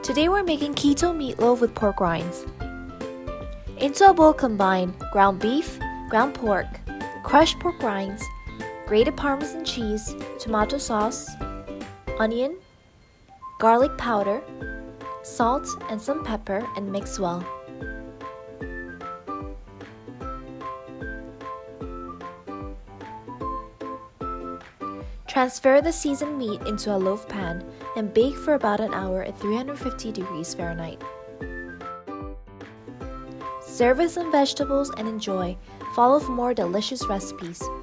Today we're making keto meatloaf with pork rinds. Into a bowl combine ground beef, ground pork, crushed pork rinds, grated Parmesan cheese, tomato sauce, onion, garlic powder, salt, and some pepper, and mix well. Transfer the seasoned meat into a loaf pan and bake for about an hour at 350 degrees Fahrenheit. Serve with some vegetables and enjoy. Follow for more delicious recipes.